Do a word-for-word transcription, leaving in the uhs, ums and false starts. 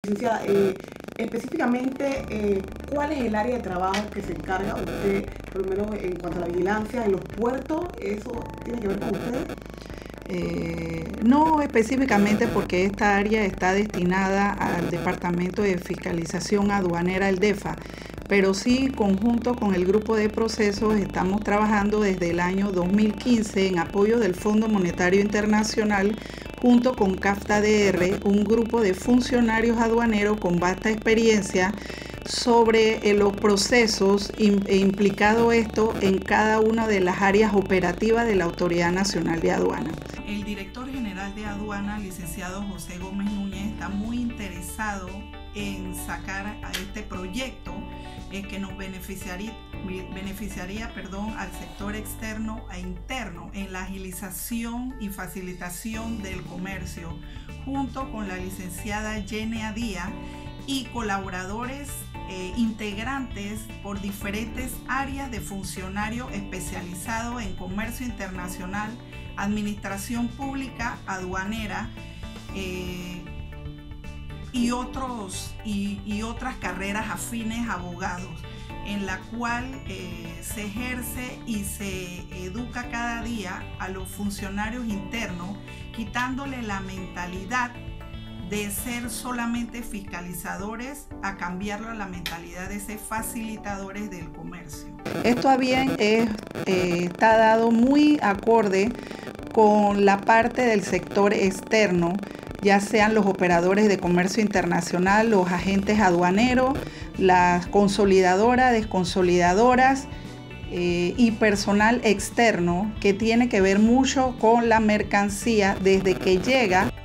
Licenciada, eh, específicamente, eh, ¿cuál es el área de trabajo que se encarga usted, por lo menos en cuanto a la vigilancia en los puertos? ¿Eso tiene que ver con ustedes? Eh, no específicamente, porque esta área está destinada al Departamento de Fiscalización Aduanera, el DEFA, pero sí, conjunto con el grupo de procesos, estamos trabajando desde el año dos mil quince en apoyo del Fondo Monetario Internacional, junto con CAFTA-D R, un grupo de funcionarios aduaneros con vasta experiencia sobre eh, los procesos e implicado esto en cada una de las áreas operativas de la Autoridad Nacional de Aduana. El director general de Aduana, licenciado José Gómez Núñez, está muy interesado en sacar a este proyecto eh, que nos beneficiaría, beneficiaría perdón, al sector externo e interno en la agilización y facilitación del comercio, junto con la licenciada Yenia Díaz y colaboradores eh, integrantes por diferentes áreas de funcionarios especializados en comercio internacional, administración pública, aduanera, eh, y, otros, y, y otras carreras afines, abogados, en la cual eh, se ejerce y se educa cada día a los funcionarios internos, quitándole la mentalidad de ser solamente fiscalizadores a cambiarlo a la mentalidad de ser facilitadores del comercio. Esto a bien es, eh, está dado muy acorde con la parte del sector externo, ya sean los operadores de comercio internacional, los agentes aduaneros, las consolidadoras, desconsolidadoras eh, y personal externo, que tiene que ver mucho con la mercancía desde que llega